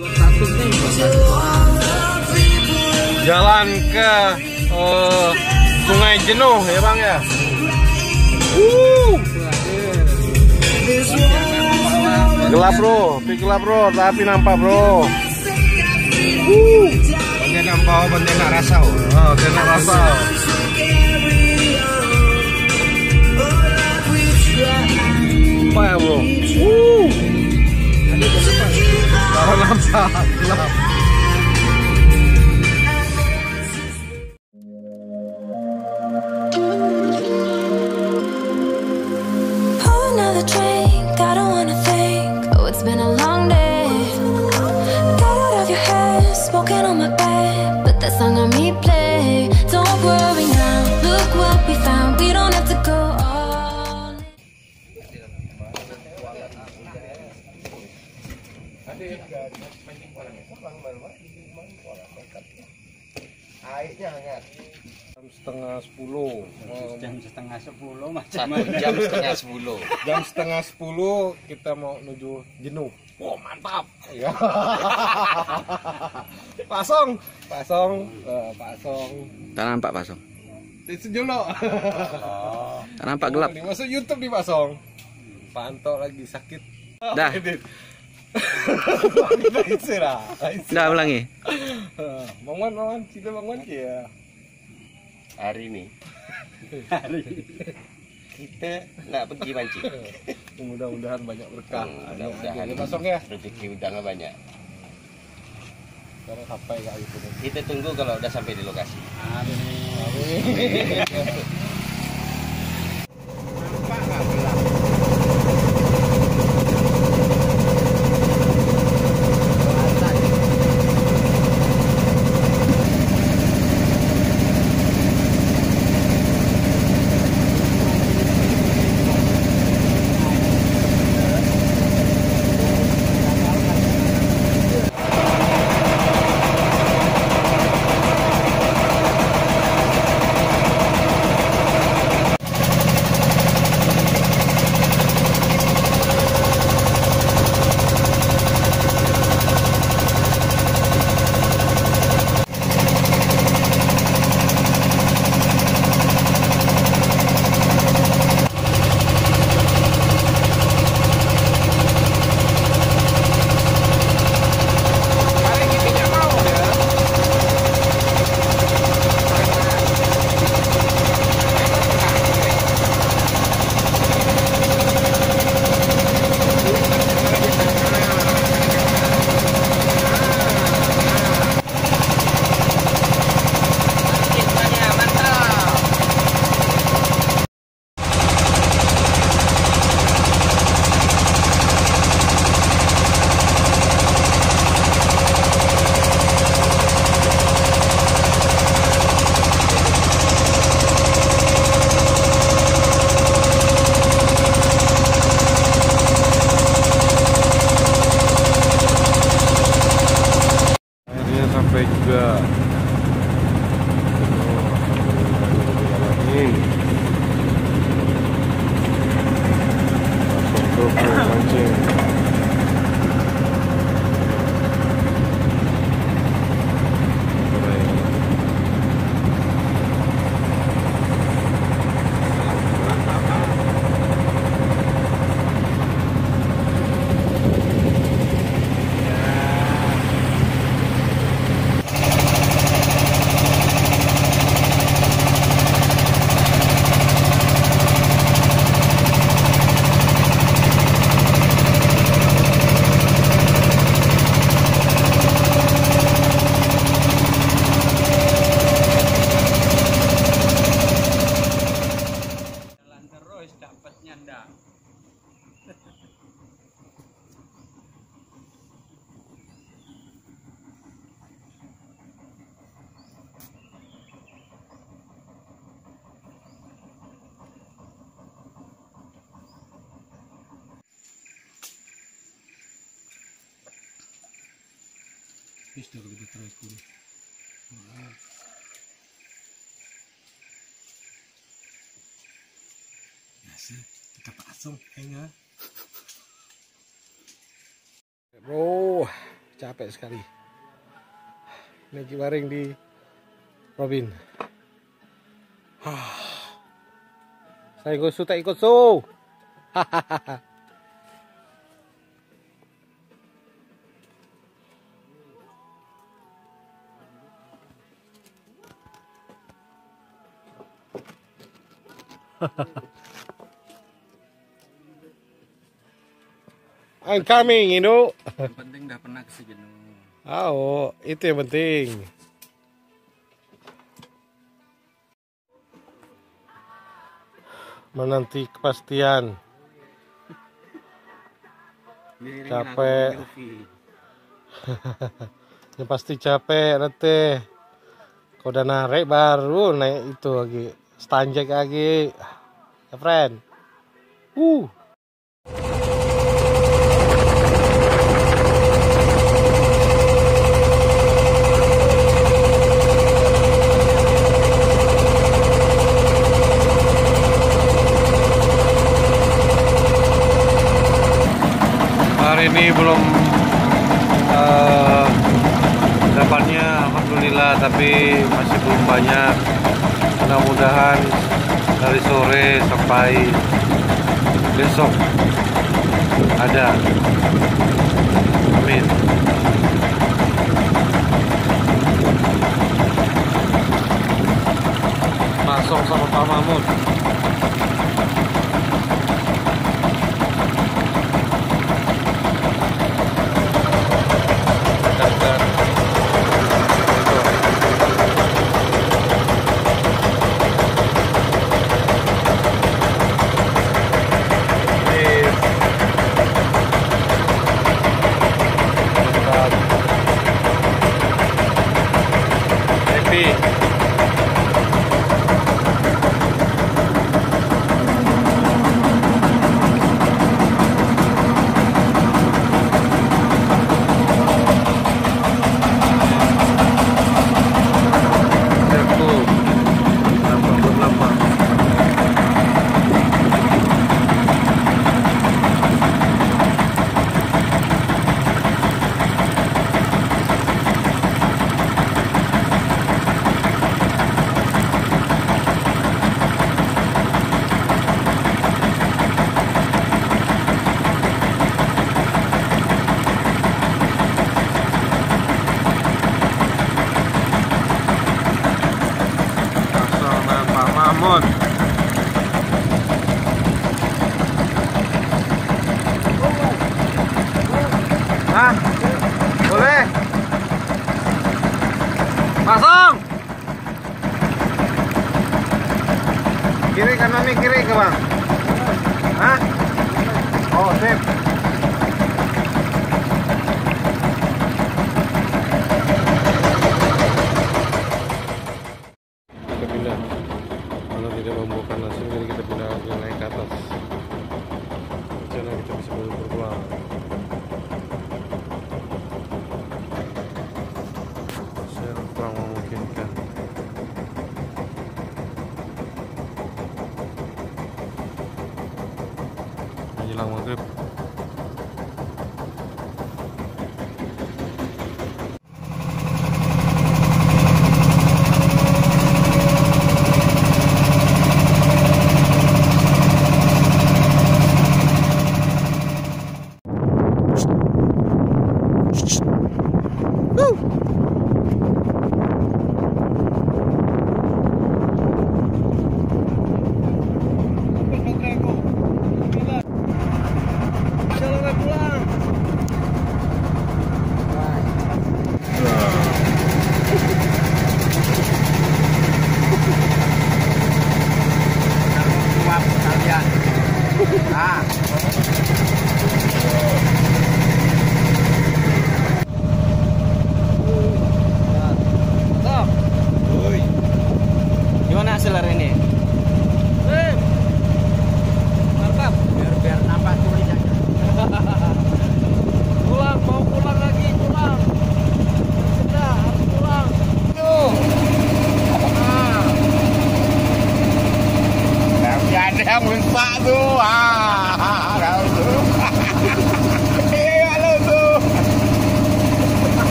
Jalan ke Sungai Jenuh ya Bang ya. Gelap bro, tapi nampak bro. Banyak nampak, banyak nak rasa. Banyak rasa. Apa ya bro? Nampak gelap. Another drink, I don't wanna think. Oh, it's been a long day. Get out of your head, smoking on my bed. Put that song on replay. Don't worry now, look what we found. We don't have to go all in. Airnya hangat. Jam setengah 10 Jam 10:30. Jam setengah 10 kita mau menuju Jenuh. Oh mantap ya. Pasong. Tak nampak Pasong. Sejolo. Tak nampak gelap. Masuk YouTube di Pasong. Pantau lagi sakit. Dah. Dah ulangi. Bangun, kita bangun ya. Hari ini kita nak pergi mancing. Mudah-mudahan banyak berkah. Mudah-mudahan Pasong ya. rezeki udangnya banyak. Sekarang sampai ke itu. Kita tunggu kalau udah sampai di lokasi. Amin. Sampai juga. Mancing. Bisa lebih terus dulu. Nasi kita pasang kayaknya. Bro, capek sekali. Niki baring di Robin. Saya gosu tak ikut so. I'm coming, Indo. Yang penting udah pernah ke Jenuh. Oh, itu yang penting. Menanti kepastian. Capek. Yang pasti capek nanti. Kau udah narik baru naik itu lagi. Stanjek lagi. Ya friend. Hari ini belum dapatnya alhamdulillah, tapi masih belum banyak. Mudah-mudahan dari sore sampai besok ada. Amin. Pasong sama Pak Mahmud. Hah? Boleh? Pasang! Kiri kanan nih, kiri ke bang? Hah? Oh, sip. Kita pindah. Kalau tidak membuka langsung, jadi kita pindah ke naik ke atas. Rencana kita bisa berpulang. Kurang memungkinkan. Menjelang maghrib.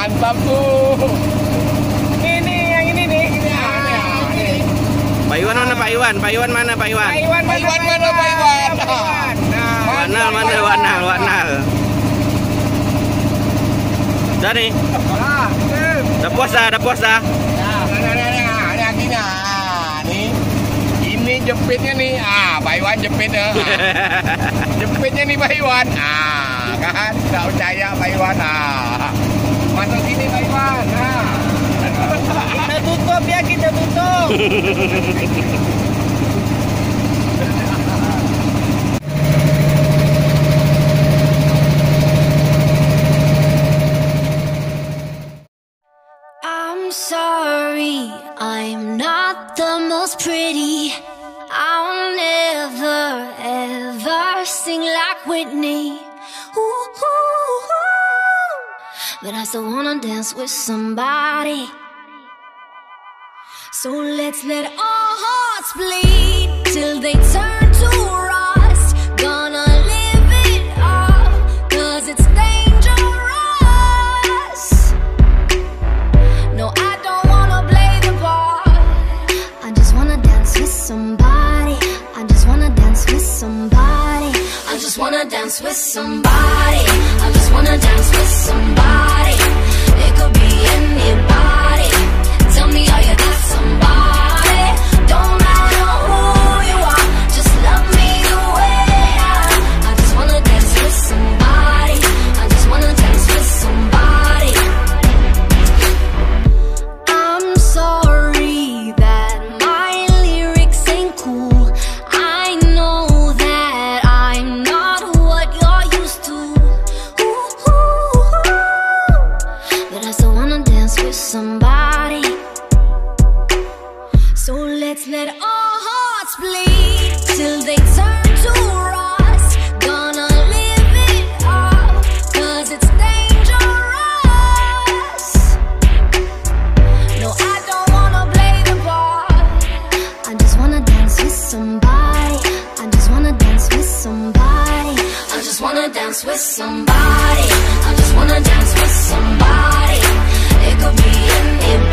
mantap tuh. Ini yang ini nih. Pak Iwan mana Pak Iwan? Pak Iwan mana Pak Iwan? Pak Iwan mana Pak Iwan? Wanal mana Wanal. Dah nih. Dah puas dah. Nih. Ini jepitnya nih. Pak Iwan jepit ya. Jepitnya nih Pak Iwan. Kan enggak percaya Pak Iwan. Masuk sini Pak Iwan. Kita tutup ya, kita tutup. I'm sorry, I'm not the most pretty. I'll never ever sing like Whitney. Ooh, ooh, ooh. But I still wanna dance with somebody. So let's let our hearts bleed till they turn to rust. Gonna live it up, 'cause it's dangerous. No, I don't wanna play the part. I just wanna dance with somebody. I just wanna dance with somebody. I just wanna dance with somebody. I just wanna dance with somebody. It could be anybody. Tell me, are you that somebody? Don't matter who you are, just love me the way I am. I just wanna dance with somebody. I just wanna dance with somebody. I'm sorry that my lyrics ain't cool. I know that I'm not what you're used to. Ooh, ooh, ooh. But I still wanna dance with somebody. So let's let our hearts bleed till they turn to rust. Gonna live it up, 'cause it's dangerous. No, I don't wanna play the part. I just wanna dance with somebody. I just wanna dance with somebody. I just wanna dance with somebody. I just wanna dance with somebody. It could be anybody.